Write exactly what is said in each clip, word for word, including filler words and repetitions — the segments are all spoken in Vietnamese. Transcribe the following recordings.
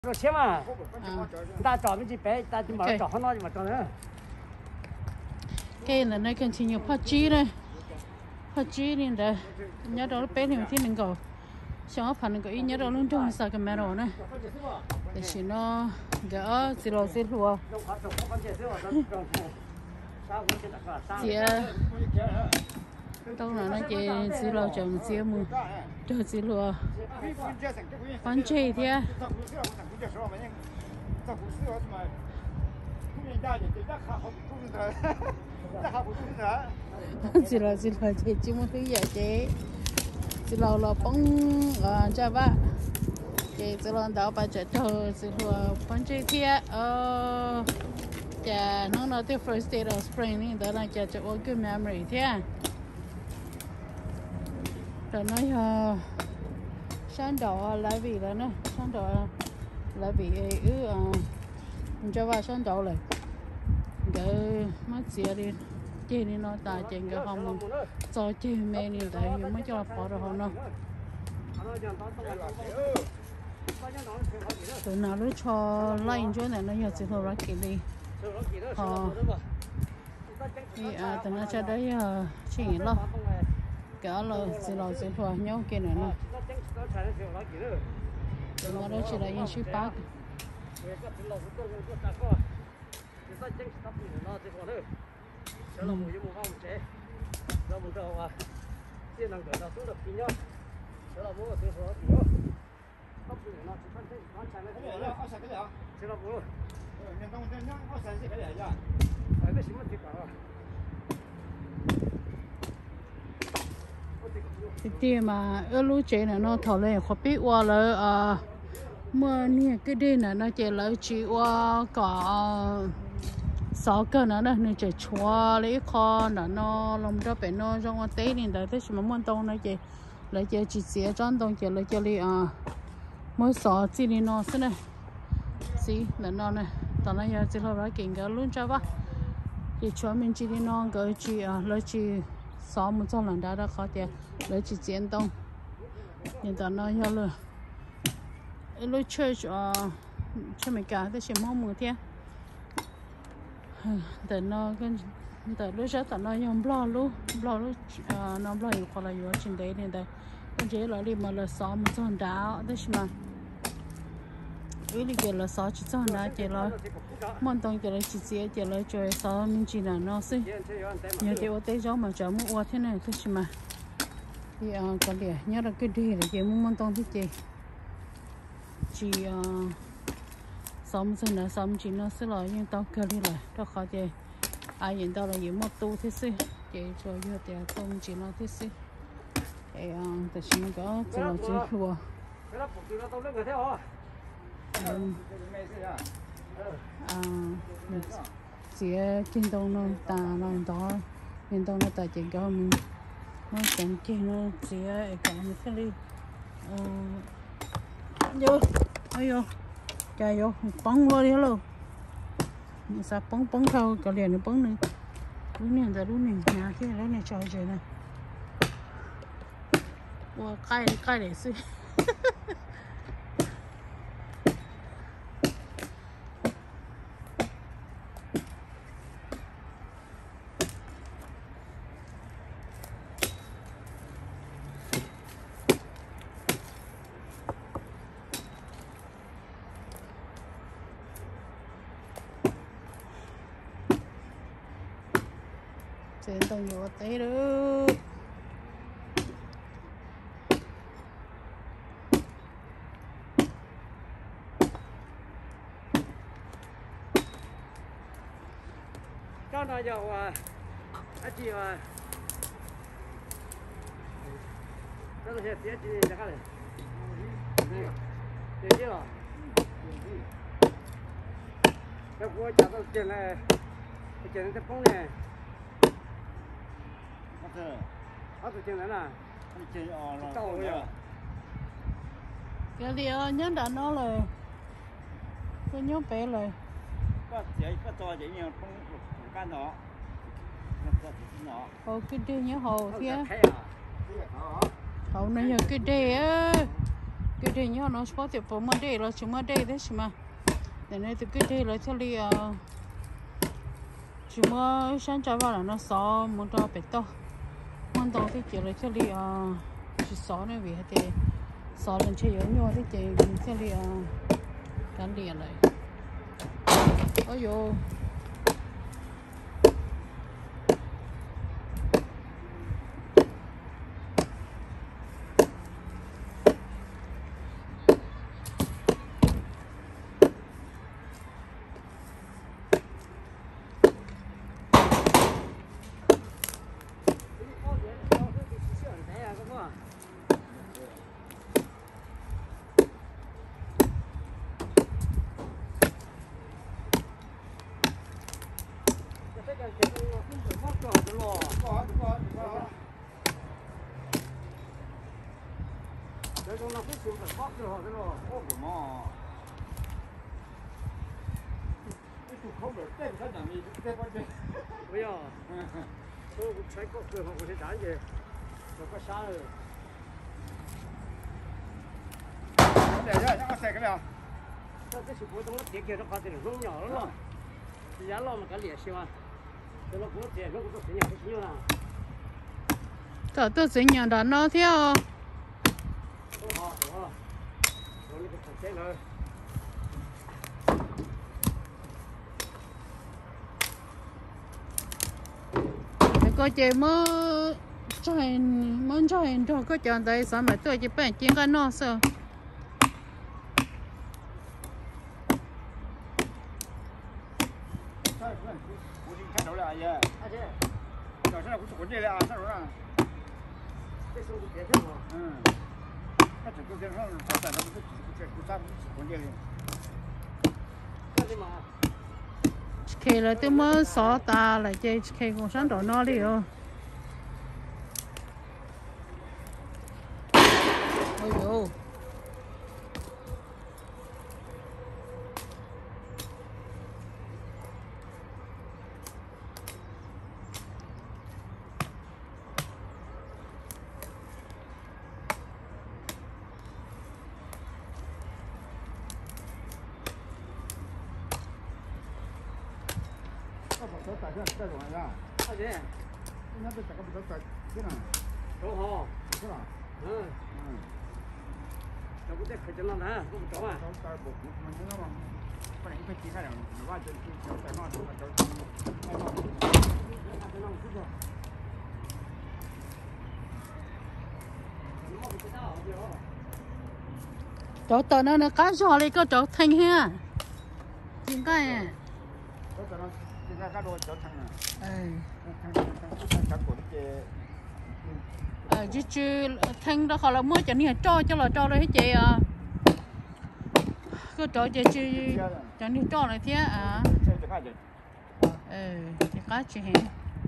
Rồi xem à, ta chọn cái gì bé, ta chỉ bảo chọn nó mà chọn nữa. Cái này nó cần chỉ nhiều phát chi này, phát chi này đấy, nhớ đó bé thì mình nên go, xong phần cái nhớ đó luôn trong sao cái mẹ rồi này, để chỉ nó gỡ xí lô xí lùa, chị đâu là nó chị xí lô chồng xí mù, cho xí lùa, con chơi thì à. Chị là chị là chị chỉ muốn thứ gì chị chị là là bông cho ba chị chị là đào ba chợ thơ chị là bông chơi thiệt ờ chả nó nói tới first day of spring này đó là chả cho good memory thiệt rồi nói ờ sáng đỏ lại vì là nó sáng đỏ lại vì ư ờ cho ba sáng đỏ lại cái mắt xịa đi chơi đi nó ta chơi cái không cho chơi mẹ đi tại vì mới cho bỏ được không nó tụi nào lúc cho line chỗ này nó giờ chỉ thôi ra kỹ đi ờ thì à tụi nó cho đấy chỉ nghĩ lo cả là chỉ lo chỉ thôi nhau kia này nè tụi nó đó chỉ là yên ship park chờ là mùi mùi không chế, giờ mình chờ mà, xin năng lượng là số được tí nhá, chờ là mùi là số số tí nhá, hấp dẫn nó chỉ phân tích nó chạy lên cái gì đó, cái gì đó, chờ là mùi, mình không nên nhá, có sản cái gì đó, phải cái gì mà thiệt cả, thì mà ở lũ trẻ này nó thổi lên khó biết qua là à mưa nè cái đêm này nó chỉ là chỉ qua cả sáu cái nữa đó nên chỉ chua lấy kho nó nó làm cho bé nó trong cái tết này đấy thế mà muốn đông nó chỉ lấy chỉ chỉ xé trong đông chỉ lấy chỉ lấy à mới sáu chỉ đi nó thế này xí là nó này tao nói giờ chỉ là cái kinh cái luôn cho ba thì cho mình chỉ đi nó cái chỉ à lấy chỉ sáu một trăm lần đã đã khó thì lấy chỉ chiến đông nhưng tao nói giờ là lấy church à cho mình cả thế chỉ mong muốn thế để nó cái để lúc trước nó用 blog 录 blog 录啊，那 blog 有过来有进来的的，而且那里嘛了少么种大，但是嘛，有里个了少去种大，个了，忙东个了直接个了就少民间人那是，有的我带着嘛就么我天呢，但是嘛，也啊个嘞，伢那个地了，也么忙东的个，只啊。sống sinh là sống chỉ nó sẽ là những tao cơ đi lại đó khó thì ai nhìn tao là những một tu thế gì để cho như thế không chỉ nó thế gì để tự nhiên có chỉ là chỉ lùa à chỉ kinh đông nó ta nó đó kinh đông nó ta chỉ có mình nó chẳng kia nó chỉ cái mình cái đi vô ayo chạy vô bắn vô đi luôn sao bắn bắn thâu cả liền nó bắn này lúc này giờ lúc này nhà kia lúc này trời trời này wow cay cay để xí sẽ tao nhiều té được cho nó dầu à anh chị mà đó là sẽ chị ra cái này được chưa cái của cháu tao chuyện này cái chuyện này phong này ở từ trên này nè cái gì ơi nhớ đã nó rồi tôi nhớ bé rồi có chỉ có to chỉ nhiều không can đó hồ cái đê nhớ hồ kia hồ này nhớ cái đê á cái đây nhá nó có thể bỏ mà đây là chúng mà đây đấy mà để này từ cái đây là cho đi à chúng mà sáng trái vào là nó xó muốn cho bể to muốn to thì kiểu là cho đi à chỉ xó này vì thế xó lên chơi yếu nhau thì chơi cho đi à cán điện này ôi yo 这种那不是不好吃哈，这个好不嘛？你吐口水，再不想讲你再过去。不要，我我才搞最后我去站去，我快下了。来呀，让我晒个了。这这是普通的铁给都搞成农药了咯，人家老么个联系哇，这个我这个我都这样不行了。 Tao tôi sẽ nhận đàn nó theo có chơi mơ cho hình muốn cho hình cho có chọn đây sao mà tôi chỉ phải kiếm cái nó sao khi là tôi mới xóa ta là chơi khi còn sáng đổ nó đi rồi ôi dồi 这种呀，二姐，人家这这个不是在这呢，正好，是吧？嗯嗯，这不在可劲了呢，不不着啊。这不不不知道吗？不然你快几个人，完就就就在那这个这这，哎那，那在那不知道。你不知道就。 chỗ tờ nó nó cá giò đi có chỗ thanh ha chính cái ờ chứ chứ thanh đó họ là mua cho nên cho cho là cho đấy chị à cứ cho chị chứ cho nên cho này thế à ờ thì cá chị hả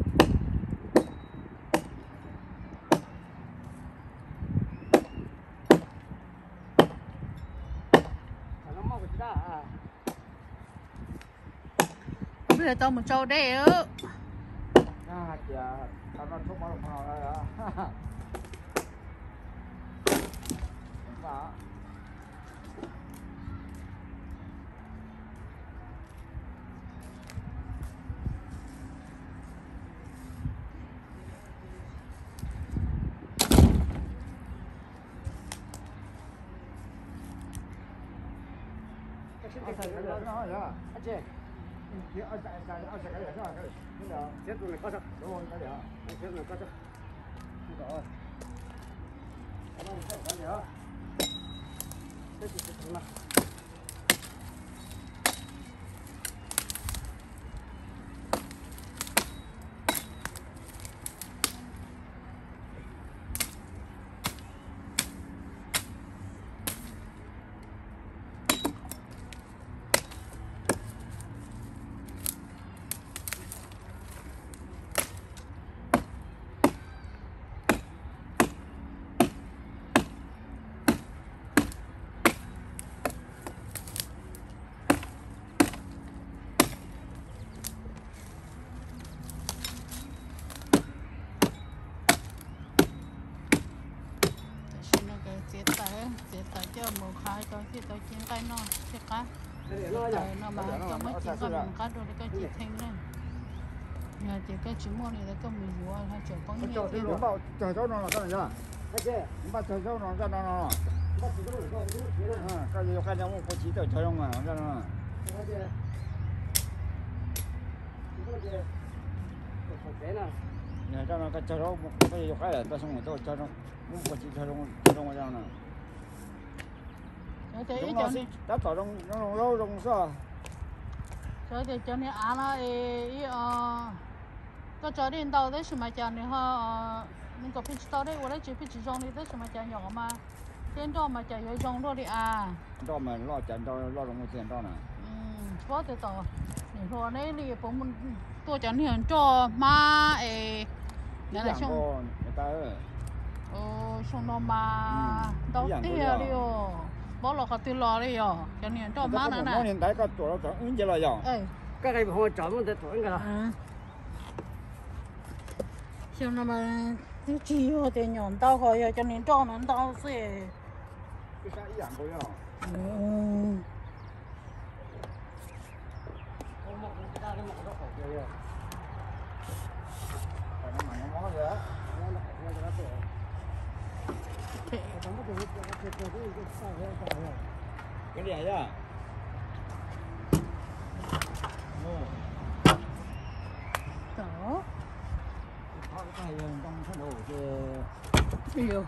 bây giờ tao một trâu đấy ơ à chị tao nó thuốc máu nào đây à đó cái này nó nói rồi anh chị thì ở tại tại ở tại cái này sao cái cái nào chết rồi có sao đúng không cái nào chết rồi có sao rồi cái này sẽ cái gì cái gì cái này trời nó mà cho mấy chị con mình cá đồ để cái chị thanh lên nhà chị cái chị mua này là cái mình mua hay chờ con Cho nhiều cái lúa bao chờ cháu nó là cái này nhá. Bắt chờ cháu nó ra nó nó. À, cái gì cái nhau có chỉ chờ chờ mà ra nó. Nè cho nó cái chờ nó cái gì cái là ta xong rồi tôi chờ nó cũng có chỉ chờ nó chờ nó ra nó. Đúng rồi, đã tỏ trong trong lâu trong sao? Cho thì cho nên ăn là ý ờ có cho đến đâu đấy mà cho nên họ mình có phải cho đấy, hoặc là chỉ phải chỉ trong đấy đấy mà cho nhỏ mà trên đó mà cho yếu trong đó đi à. Đó mà lo tiền đó lo trong tiền đó nè. Ừ, có thể tỏ. Những hồi đấy thì cũng mình tôi cho nên cho mà ấy Đấy là xong. Người ta ơi. Ờ, xong đó mà đâu tiền đi rồi. Bỏ lọ tiêu lò đi rồi, cho nên cho má nữa nè. Nó hiện tại có tuổi nó tuổi ứng gì là rồi. Cái này hồi chọn mình tuổi cái là. Xong nó mà cái chi rồi thì nhọn tao khỏi rồi, cho nên cho nó tao sẽ. Cái sao ý dạng của nó. Ừ. Nó mà nó mó rồi á. Cái này á. Đó. Cái này trong cái đồ thì nhiều.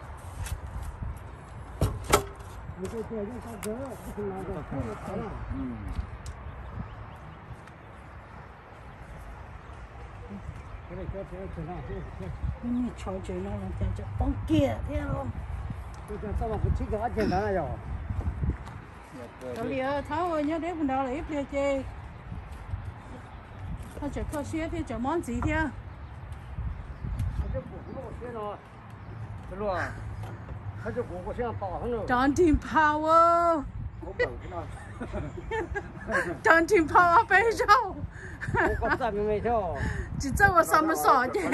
Cái cái cái cái cái cái làm được không được đâu. Cái này cái cái cái nào cái Mình cho chơi nó là cho cho bóng kia thế không? cái cái sao mà cái chiếc cái chuyện đó rồi. Cái này tháo rồi nhớ đấy phần đầu là ít đi chơi. Họ chỉ có xe thì chỉ món gì thế? Cái củ nó cái nó cái luôn. Cái củ của xe to hơn nữa. John Team Power. John Team Power bây giờ. Có sao mình theo. Chỉ cho我什么少的？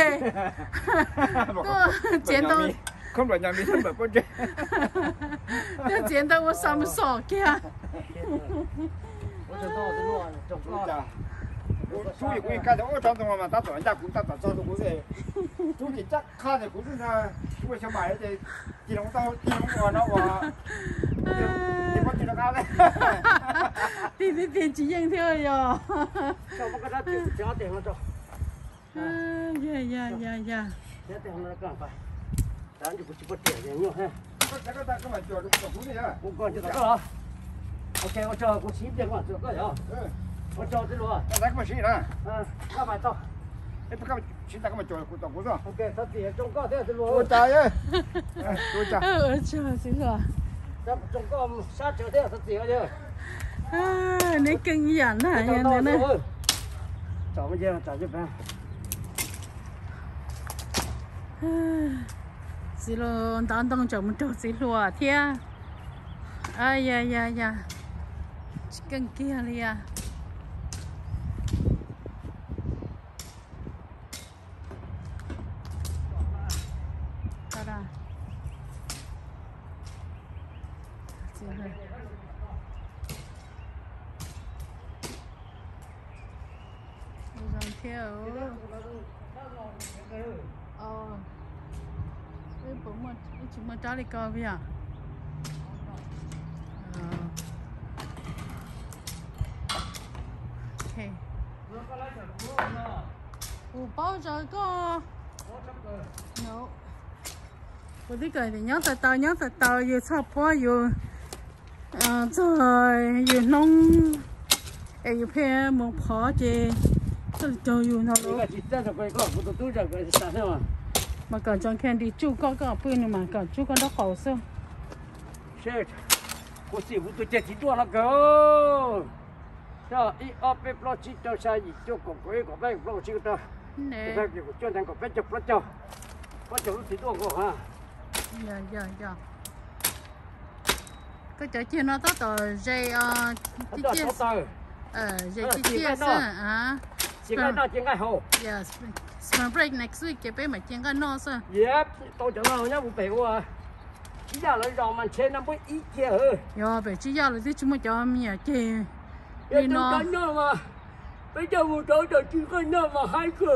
我捡到， không phải nhà mình không phải con trai. 我捡到我什么少的？ 我知道这路走不了。 chú gì cũng cái đó trong trong mà ta tưởng ra cũng ta tưởng cho cũng thế. Chú chỉ chắc khai này cũng là chú phải bài thì chỉ nó tao chỉ nó còn nó và chỉ có chỉ nó cao đấy. Đi đi đi chỉ nhận theo rồi. Sao mà cái đó tiền trả tiền nó cho. Yeah yeah yeah yeah. Trả tiền nó càng phải. Đáng thì cũng chỉ có tiền nhiều nhiều ha. Cái cái ta có phải chờ được cũng gì á. Cũng còn chưa có. Ok, tôi chờ cũng chín tiền mà chưa có rồi. Tôi chờ thế luôn. Ta có mà xin nè. À, các bạn cho. Em có xin ta có mà chờ cũng tổng cũng rồi. Ok, thật tiền trông có thế luôn. Tôi trời ơi. Tôi trời. Ờ trời xin lỗi. Chắc trông có sát chờ thế thật tiền chứ. À, này kinh dẫn hả như thế này. Chọn bây giờ chọn giúp em. Xin lỗi, tao đang chọn một chỗ xin lỗi thia. Ai da da da. Chicken kia đi à. Ta-da. Xin lỗi. Dòng theo. Ờ. Cái bố mà chúng mà trả đi coi bây giờ. Ok. Ủa bao giờ có. No. Cô đi cười thì nhớ tờ tờ nhớ tờ tờ vừa sắp quá vừa. À trời vừa nông. Ê vừa phê một phó chê. Trời trời vừa nó luôn. Mà còn cho khen đi chú có cái bươn mà còn chú con đó khẩu sao? Shit. Cô sĩ vụ tôi chết thì đua là cơ. Cho ít ốp bếp lo chỉ cho sai gì cho cổ quế cổ bé lo chỉ cho. Nè. Cái gì cho thằng cổ bé chụp nó cho. Có chỗ thì đua cô ha. Dạ dạ dạ. Cái chỗ kia nó tới tờ dây ờ chi chia. Ờ dây chi chia à. Chỉ cái đó chỉ cái hồ. Yes. Spring break next week cái bé mà chỉ cái nó sao? Yep, tôi chẳng nào nhá vụ bể à. Chỉ giờ lấy rau mà trên năm mươi ít kia ơi. Yo, bé chỉ giờ là tí chúng mình cho mình à chơi. đi nó mà bây giờ một chỗ trời chỉ có nhau mà hai cửa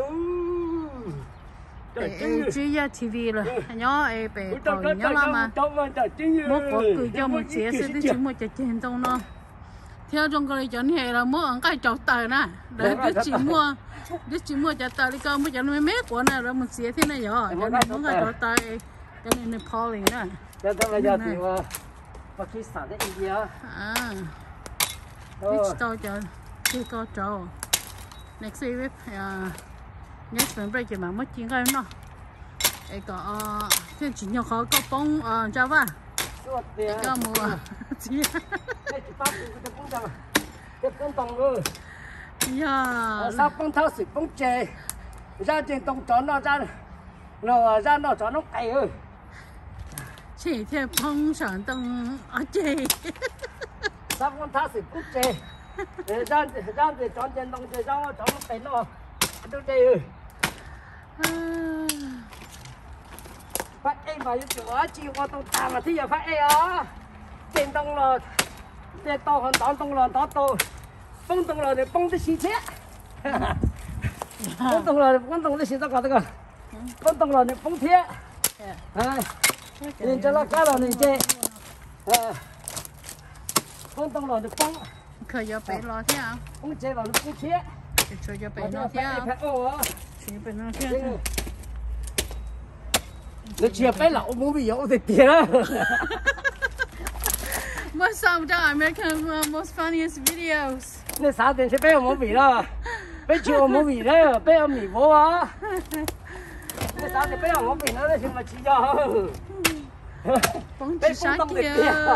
để chỉ ra ti vi rồi nhớ ấy bé còn nhớ lắm mà một có cười cho một chế sẽ đi chúng một chế trên trong nó theo trong cái chọn hè là mua ăn cái chậu tờ nè để cái chỉ mua cái chỉ mua chậu tờ đi coi mua chậu mấy mét của này rồi một chế thế này rồi cho nên muốn cái chậu tờ cho nên nó Pauling nè cho nên bây giờ thì mà Pakistan đấy India à next door cho chưa có chỗ next week à next spring break mà mất chuyện cái nó cái có cái chỉ nhau khó có bông à cho va cái có mua chỉ cái chỉ bắt được cái bông đâu cái bông tông rồi ya sao bông tháo xịt bông chè ra trên tông chọn nó ra nó ra nó chọn nó cày ơi chỉ theo bông sản tông ở chị sao bông tháo xịt bông chè ra ra thì chọn trên tông chè ra chọn nó cày nó đâu đây ơi phát em mà những chỗ chiều qua tông tàng là thì giờ phát em á trên tông là trên tông hơn tông tông là tông tông bông tông là để bông tới xí thế bông tông là bông tông tới xí tao cả tao cả bông tông là để bông thế à nên cho nó cá là nên chơi bông tông là để bông khởi giờ bé lo thế à bông chơi là nó bông thế cho cho bé lo thế à chỉ bé lo thế nó chia bé lẩu muốn bị dỗ thì tiền á. Most of the American uh, most funniest videos. Nó sao tiền sẽ bé muốn bị đó, bé chưa muốn bị đấy, bé ăn mì bố á. Nó sao thì bé muốn bị nó đấy nhưng mà chỉ cho. Bông chỉ sáng kia.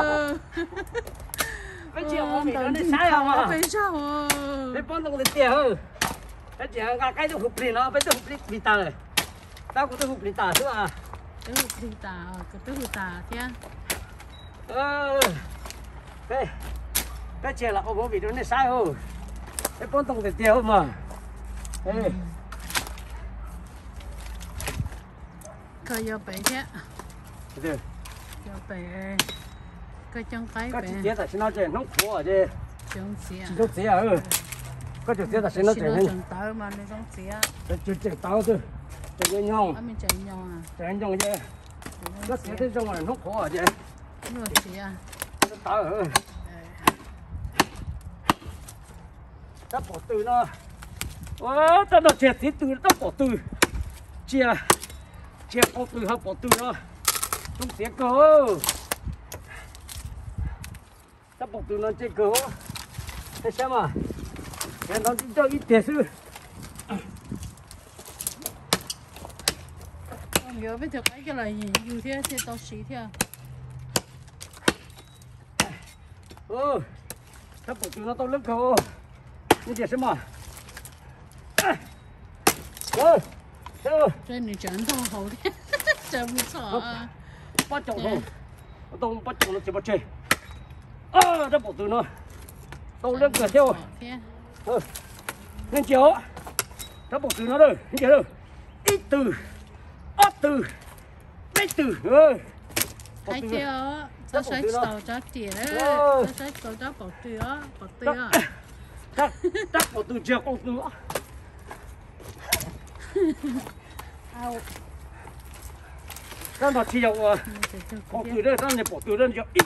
Bé chưa muốn bị nó nên sai không à? Bé sao? Bé bông tông được tiền hơn. Bé chỉ ăn cái tôi hụt đi nó, bé tôi hụt đi bị ta rồi. Tao cũng tôi hụt đi ta chứ à. Tôi hụt đi ta, tôi hụt ta thế. Ờ, cái cái chuyện là ông bị nó nên sai không? Cái bông tông được tiền mà. Ê. Khởi giờ bé thế. Được. Giờ bé. Cái trong cái Cái bé. chỉ tiếc là xin nó chơi nó khổ ở đây. Trong xía. Chỉ đâu xía ừ. Có chỉ tiếc là xin nó chơi nên. Trong tao mà nó trong xía. Cái chuyện chơi tao thôi. Chơi nhau. Anh mình chơi nhau à? Chơi nhau vậy. Nó xía tới trong này nó khổ ở đây. Nó xía. Nó tao ừ. Tao bỏ từ nó. Ơ, tao nó chết thì từ tao bỏ từ. Chia. Chia bỏ từ hay bỏ từ nó. Không xía cơ. Tao bỏ từ nó chơi cơ. Thế xem à. Cái nó cho ít tiền sư. Nhớ bây giờ cái cái này nhiều thế thì tao xí thế. Ừ, tao bỏ từ nó tao lớn cơ. Như thế xem à. Ơi, sao? Trên này chán tao hậu thế. Chán bị sợ. Bắt chồng thôi. Tao bắt chồng nó chỉ bắt chơi. À, tao bỏ từ nó. Tao lớn cơ theo. Ừ, nên chiếu. Tao bỏ từ nó rồi, như thế rồi. Ít từ. Ấp từ. Ít từ. Ừ. Cái theo. Tao sẽ tao cho tiền đấy. Tao sẽ tao cho bỏ từ á, bỏ từ á. Chắc, chắc bỏ từ chiều con từ á. Nó nó chiều à. Bỏ từ đây, nó bỏ từ đây chiều ít.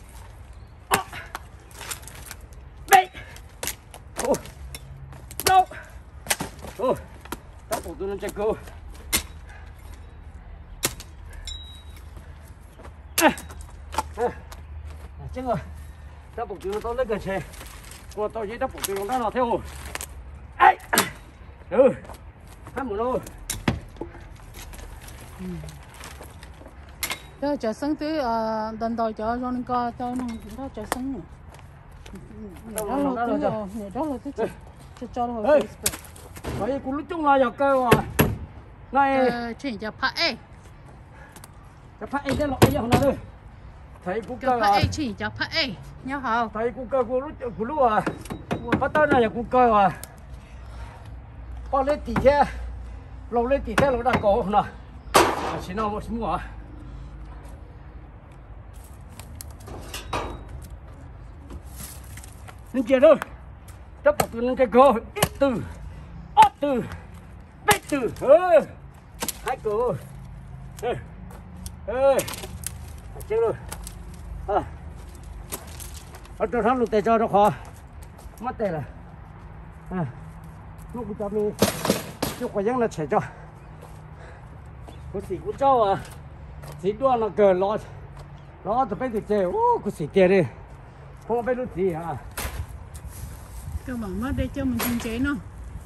Đây. Ồ. Đâu. Ồ. Tao bỏ từ nó chạy cơ. À, chứ rồi, tao bỏ từ nó tao lấy gần xe, còn tao chỉ tao bỏ từ nó nào theo, ấy, ừ, hai mươi đô. Cho chờ sân tí đần đòi cho cho nên coi cho nó nó chờ sân. Đó là tí rồi, đó là tí cho cho cho nó Facebook. Vậy cũng lúc chung là giờ cơ à, này, chuyện cho phải ấy, cho phải ấy cái loại gì hôm nay đây. Thấy cũng cơ à. Phải chỉ cho phải nhớ không? Thấy cũng cơ của lúc của lúc à. Bắt tay này cũng cơ à. Bao lên tỷ thế. Lâu lên tỷ thế lâu đã có nè. Xin nào một mua. Nên chia thôi. chấp một từ lên cái cơ ít từ ót từ bít từ ơi hai cơ ơi ơi chưa rồi à ở trong thang lục tè cho nó khó mất tè là à lúc bây giờ mình chúc quả dân là trẻ cho có gì cũng cho à chỉ đua nó cờ lo lo từ bên từ chơi ô có gì tiền đi không biết lúc gì à cơ bản mất để cho mình chinh chế nó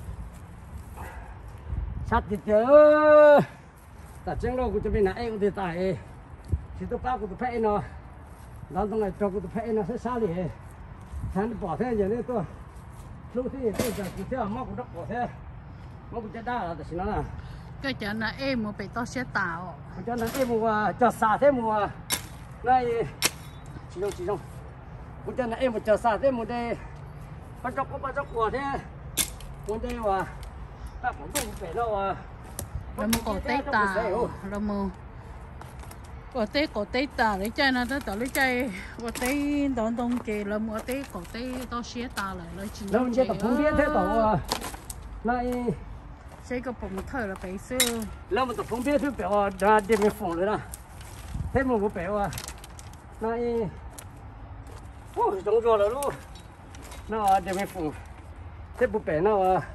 sát thì chơi ta chẳng đâu cũng cho mình nãy cũng thì tại chỉ tôi bao cũng tôi phải nó nó tông này cho cũng tôi phải nó sẽ sao đi hắn bỏ thế giờ này tôi lúc thì tôi giờ cũng theo móc cũng đắp bỏ thế móc cũng chết đá là chỉ nó là cái chuyện là em một bị to xe tạo cho nên em mua cho xả thế mua này chỉ trong chỉ trong cũng cho nên em một chờ xả thế một đây bắt chóc có bắt chóc của thế một đây mà ta cũng không phải đâu à là một cổ tết tà là một cổ tết cổ tết tà lấy chơi nó tới tới lấy chơi cổ tết đón đông kì là một tết cổ tết to xe tà lại lấy chỉ đâu chơi tập phun biết thế tổ à này chơi cái bụng thở là phải xưa lâu mà tập phun biết thứ biểu ra điểm mình phun rồi nè thế một cái biểu à này ôi giống rồi là luôn nó điểm mình phun thế bộ bể nào à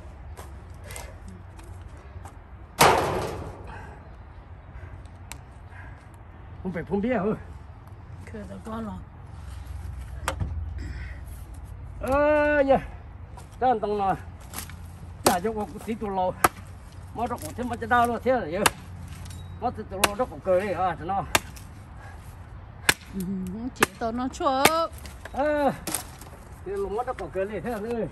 không phải phun biết hả cứ là có lo ơ nhỉ tên tông nào chả cho cô tí tù lô mà nó cũng thêm một cái đau luôn thế là gì mà tí tù lô nó cũng cười đi à nó chỉ tao nó chua ơ thì lùng nó cũng cười đi thế là nữa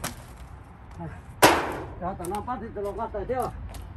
cho tao nó bắt tí tù lô bắt tới theo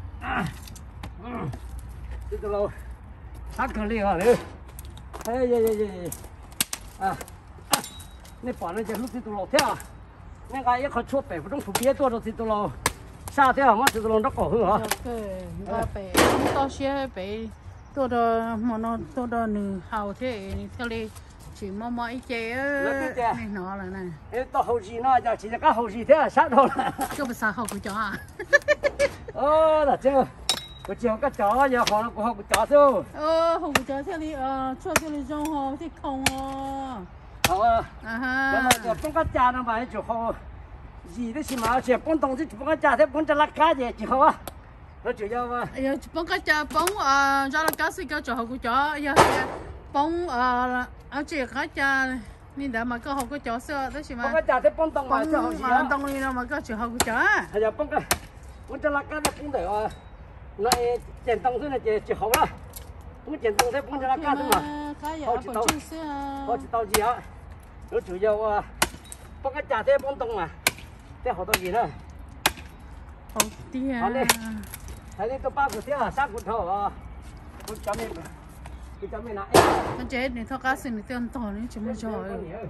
tí tù lô hát cười đi à nữa ê gì gì gì àนี่ปอนนี่จะลุกที่ตัวเราเท่านี่ก็ยังเขาช่วยไปไม่ต้องผูกเบี้ยตัวเราที่ตัวเราซาเท่ามันที่ตัวเราต้องก่อหัว ok và phải to xe phải tôi đó mà nó tôi đó nửa hậu thế theo đi chỉ mò mò ít chế này nó là này เอ๊ะต่อหกจีน่าจะchỉ là cáiหกจีเท่าซาตัวละ cái bữa sau hậu của chó à เออแต่เจ้าก็เจ้าก็จ่ออย่าขอเราก็หกจ่อเท่า ờ hậu của chó theo đi ờ cho theo đi trong hồ thì không ờ 好啊 à แล้ว ha เราจะป้องกันจ่านะมาจะเขาจีได้สิมาเสียป้องตรงที่ป้องกันจ่าที่ป้องจะรักกาเจจีเขาอ่ะเราจะยาวว่า giờ bông cái chả bông ờ ra là cá sĩ cái chó hậu của chó giờ bông ờ ở chỉ cái chả nên đã mà cái hậu của chó xưa đó chỉ ป้อง mà กันจ่าที่ป้องตรงมา bông จะหกจี mà อ่ะ đông đi đâu mà cái chó hậu của chó 他就帮个，我这那干的工的啊，那剪东西呢就就好了，我剪东西帮着那干的嘛， cái gì Hậu ở chỉ còn tao- chưa xưa 好几道几啊，有主要啊，帮个家庭帮动嘛，这好多钱呢， hậu tiền Hậu đi. 还得都八骨条啊，三骨头啊，我叫你，我叫你拿， con chết này thao cá sinh tiền to này chỉ mới trời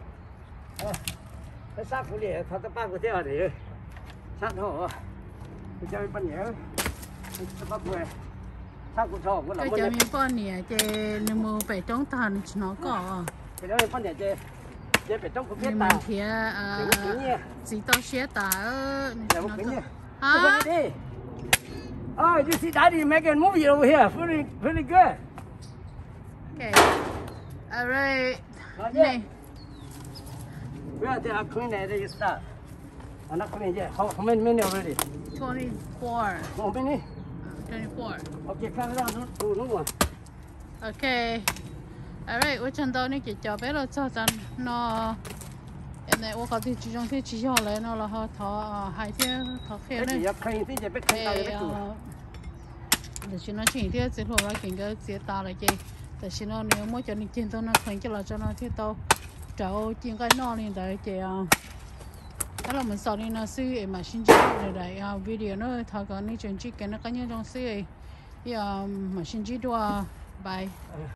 这三骨里他都八骨条的，三头啊，我叫你搬年，这八骨，三骨头我 cái 老 chợ 么 miếng con này chế nếu mua phải trong thần chỉ nó có 给了搬年这，这别中国 nên 别 mình 打。 thì à chỉ tao xe tả Yeah, nó okay. có Hả? hả Oh, you see Daddy making movie over here. Pretty, pretty good. okay alright Not này yet. We are there clean it. You start. I'm not clean yet. How, how many minutes already? twenty-four How many? twenty-four Okay, count it down. Two, no more. okay alright 我chân到你chỉ cho bé rồi cho chân nó em này 我搞的其中的只下来nó là họ thọ hai thiên thọ khe Cái này gì clean thì chỉ biết clean Ê, tay biết chủ. ờ, để cho nó chỉnh thế sẽ thôi là chỉnh cái sẽ ta lại chơi để cho nó nếu mỗi cho nó chỉnh tôi nó khuyến cho là cho nó thiết tao cháu chỉnh cái nó lên đấy chơi à đó là mình sau này nó sư em mà xin chào rồi đấy à video nó thằng con này chuyện chỉ cái nó cái như trong sư ấy ya mà xin chỉ đùa bye